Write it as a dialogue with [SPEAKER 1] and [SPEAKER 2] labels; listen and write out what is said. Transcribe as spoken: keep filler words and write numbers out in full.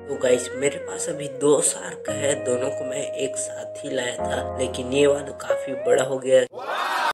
[SPEAKER 1] तो गाइस मेरे पास अभी दो शार्क है, दोनों को मैं एक साथ ही लाया था, लेकिन ये वाला काफी बड़ा हो गया।